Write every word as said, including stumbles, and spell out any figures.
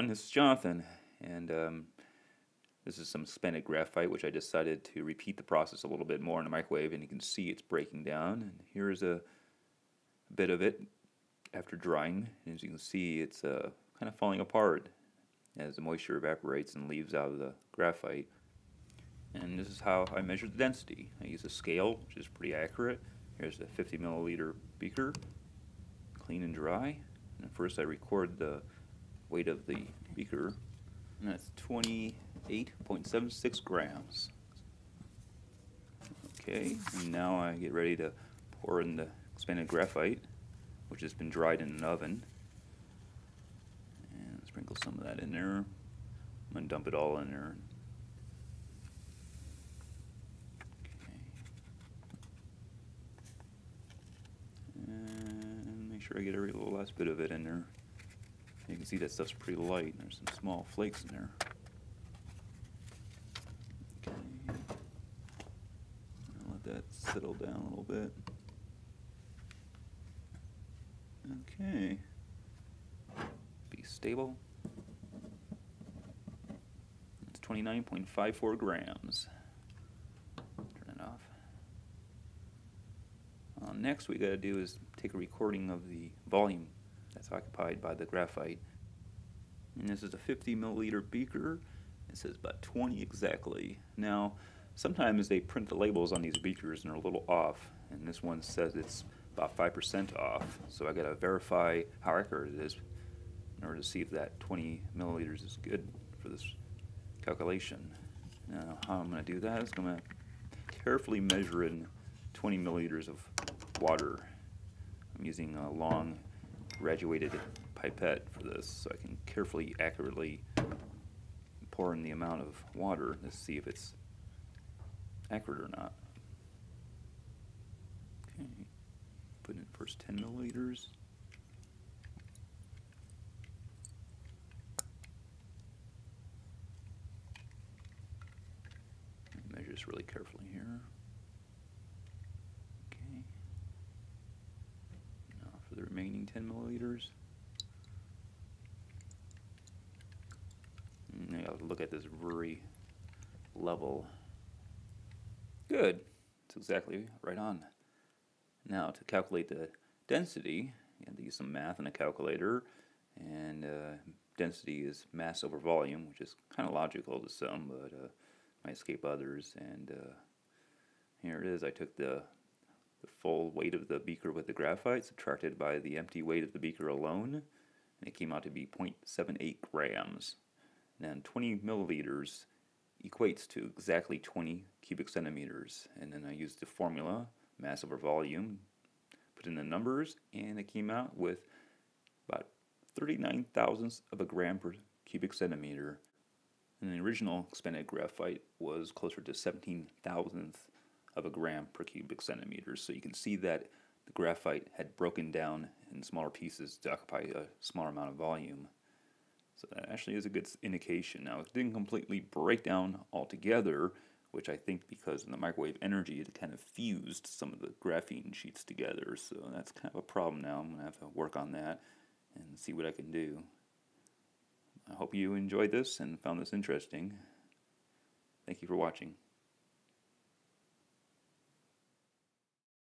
This is Jonathan, and um, this is some suspended graphite, which I decided to repeat the process a little bit more in the microwave, and you can see it's breaking down. And here's a bit of it after drying. And as you can see, it's uh, kind of falling apart as the moisture evaporates and leaves out of the graphite. And this is how I measure the density. I use a scale, which is pretty accurate. Here's a fifty milliliter beaker, clean and dry. And first I record the weight of the beaker, and that's twenty-eight point seven six grams. Okay, and now I get ready to pour in the expanded graphite, which has been dried in an oven, and sprinkle some of that in there. I'm going to dump it all in there. Okay. And make sure I get every little last bit of it in there. You can see that stuff's pretty light. There's some small flakes in there. Okay. I'll let that settle down a little bit. Okay. Be stable. It's twenty-nine point five four grams. Turn it off. Uh, next, we got to do is take a recording of the volume that's occupied by the graphite. And this is a fifty milliliter beaker. It says about twenty exactly. Now, sometimes they print the labels on these beakers and they're a little off, and this one says it's about five percent off. So I gotta verify how accurate it is in order to see if that twenty milliliters is good for this calculation. Now, how I'm gonna do that is I'm gonna carefully measure in twenty milliliters of water. I'm using a long graduated pipette for this, so I can carefully, accurately pour in the amount of water to see if it's accurate or not. Okay, put in first ten milliliters. Measure this really carefully here. Okay. Now for the remaining ten milliliters. I gotta look at this very level. Good. It's exactly right on. Now to calculate the density, you have to use some math in a calculator, and uh, density is mass over volume, which is kind of logical to some, but uh, might escape others. And uh, here it is. I took the the full weight of the beaker with the graphite, subtracted by the empty weight of the beaker alone, and it came out to be zero point seven eight grams. And twenty milliliters equates to exactly twenty cubic centimeters. And then I used the formula, mass over volume, put in the numbers, and it came out with about thirty-nine thousandths of a gram per cubic centimeter. And the original expanded graphite was closer to seventeen thousandths of a gram per cubic centimeter. So you can see that the graphite had broken down in smaller pieces to occupy a smaller amount of volume. So that actually is a good indication. Now, it didn't completely break down altogether, which I think because of the microwave energy, it kind of fused some of the graphene sheets together. So that's kind of a problem now. I'm going to have to work on that and see what I can do. I hope you enjoyed this and found this interesting. Thank you for watching.